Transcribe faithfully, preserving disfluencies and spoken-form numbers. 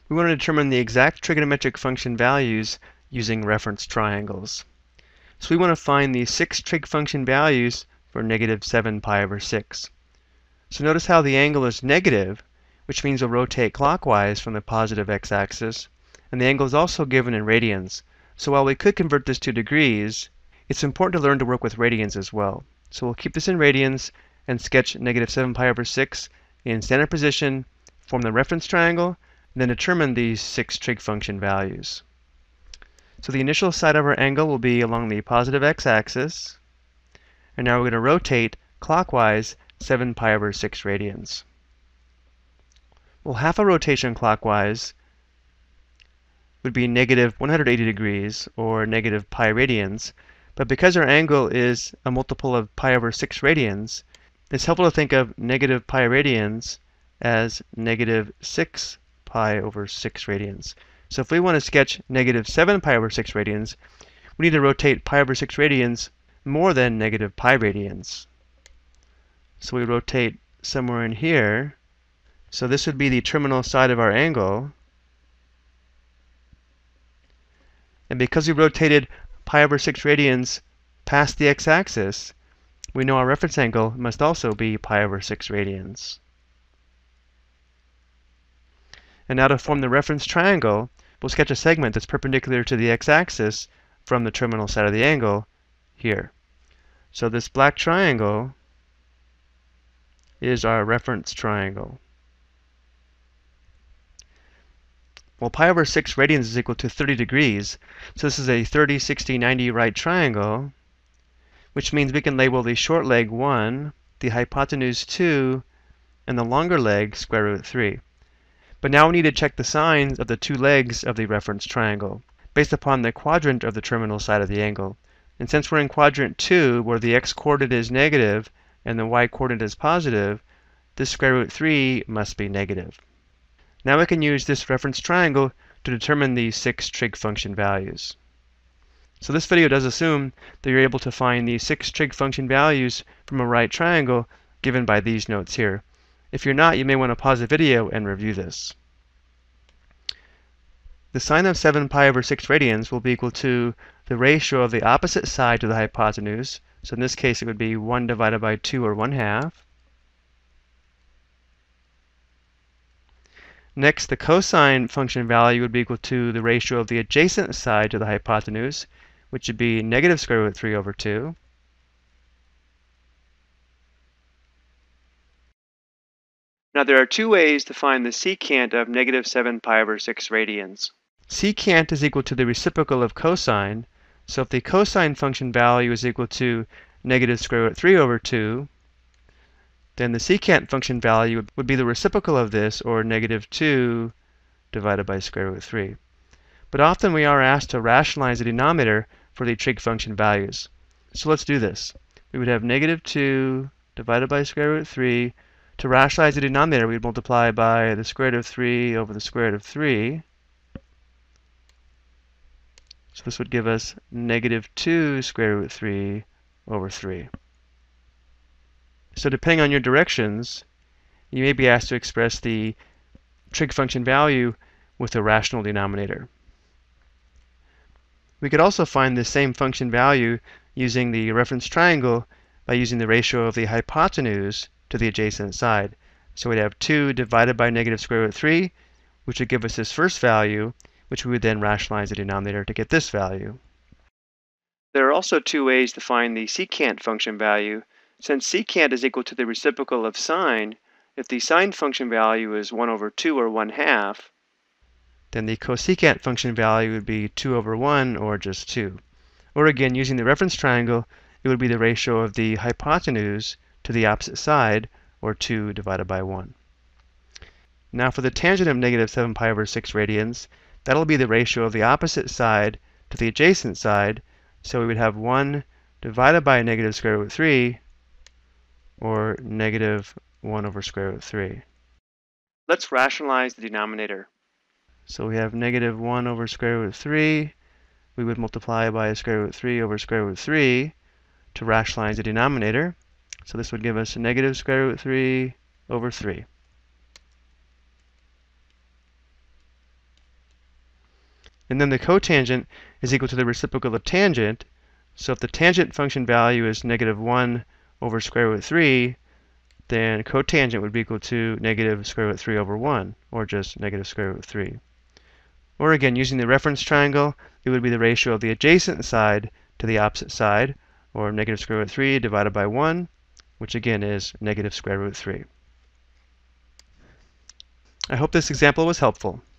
we want to determine the exact trigonometric function values using reference triangles. So we want to find the six trig function values for negative seven pi over six. So notice how the angle is negative, which means we'll rotate clockwise from the positive x-axis, and the angle is also given in radians. So while we could convert this to degrees, it's important to learn to work with radians as well. So we'll keep this in radians and sketch negative seven pi over six in standard position, form the reference triangle, and then determine these six trig function values. So the initial side of our angle will be along the positive x-axis, and now we're going to rotate clockwise seven pi over six radians. Well, half a rotation clockwise would be negative one hundred eighty degrees, or negative pi radians, but because our angle is a multiple of pi over six radians, it's helpful to think of negative pi radians as negative six pi over six radians. So if we want to sketch negative seven pi over six radians, we need to rotate pi over six radians more than negative pi radians. So we rotate somewhere in here. So this would be the terminal side of our angle. And because we rotated pi over six radians past the x-axis, we know our reference angle must also be pi over six radians. And now to form the reference triangle, we'll sketch a segment that's perpendicular to the x-axis from the terminal side of the angle here. So this black triangle is our reference triangle. Well, pi over six radians is equal to thirty degrees, so this is a thirty, sixty, ninety right triangle, which means we can label the short leg one, the hypotenuse two, and the longer leg square root three. But now we need to check the signs of the two legs of the reference triangle based upon the quadrant of the terminal side of the angle. And since we're in quadrant two, where the x-coordinate is negative and the y-coordinate is positive, this square root three must be negative. Now we can use this reference triangle to determine these six trig function values. So this video does assume that you're able to find these six trig function values from a right triangle given by these notes here. If you're not, you may want to pause the video and review this. The sine of seven pi over six radians will be equal to the ratio of the opposite side to the hypotenuse. So in this case, it would be one divided by two, or one half. Next, the cosine function value would be equal to the ratio of the adjacent side to the hypotenuse, which would be negative square root three over two. Now there are two ways to find the secant of negative seven pi over six radians. Secant is equal to the reciprocal of cosine, so if the cosine function value is equal to negative square root three over two, then the secant function value would be the reciprocal of this, or negative two divided by square root three. But often we are asked to rationalize the denominator for the trig function values. So let's do this. We would have negative two divided by square root three. To rationalize the denominator, we would multiply by the square root of three over the square root of three. So this would give us negative two square root three over three. So depending on your directions, you may be asked to express the trig function value with a rational denominator. We could also find the same function value using the reference triangle by using the ratio of the hypotenuse to the adjacent side. So we'd have two divided by negative square root three, which would give us this first value, which we would then rationalize the denominator to get this value. There are also two ways to find the secant function value. Since secant is equal to the reciprocal of sine, if the sine function value is one over two, or one half, then the cosecant function value would be two over one, or just two. Or again, using the reference triangle, it would be the ratio of the hypotenuse to the opposite side, or two divided by one. Now for the tangent of negative seven pi over six radians, that'll be the ratio of the opposite side to the adjacent side, so we would have one divided by negative square root three, or negative one over square root three. Let's rationalize the denominator. So we have negative one over square root of three. We would multiply by square root of three over square root of three to rationalize the denominator. So this would give us negative square root of three over three. And then the cotangent is equal to the reciprocal of tangent. So if the tangent function value is negative one over square root three, then cotangent would be equal to negative square root three over one, or just negative square root three. Or again, using the reference triangle, it would be the ratio of the adjacent side to the opposite side, or negative square root three divided by one, which again is negative square root three. I hope this example was helpful.